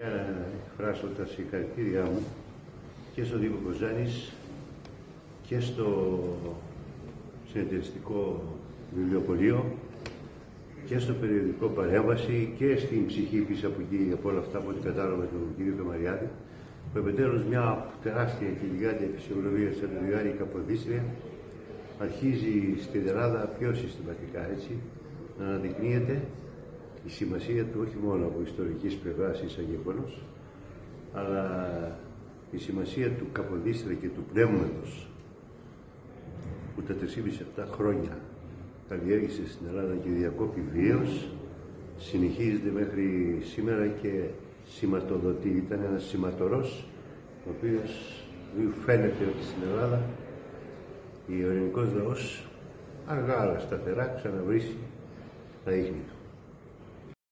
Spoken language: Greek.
Εκφράσω τα συγχαρητήριά μου και στον Δήμο Κοζάνης και στο συνεταιριστικό βιβλιοπωλείο και στο περιοδικό Παρέμβαση και στην ψυχή πίσω από όλα αυτά, από ό,τι κατάλαβα με τον κύριο Καμαριάδη, που επιτέλους μια τεράστια και γιγάντια φυσιογνωμία σε Ελληνιάρικα ποδίστρια αρχίζει στην Ελλάδα πιο συστηματικά έτσι να αναδεικνύεται η σημασία του όχι μόνο από ιστορικής πλευράς σαν γεγονός, αλλά η σημασία του Καποδίστρια και του πνεύματος που τα 3,5 χρόνια καλλιέργησε στην Ελλάδα και διακόπη βίως, συνεχίζεται μέχρι σήμερα και σηματοδοτεί. Ήταν ένας σηματορός, ο οποίος φαίνεται ότι στην Ελλάδα ο ελληνικός λαός αργά αλλά σταθερά ξαναβρίσει τα ίχνη του.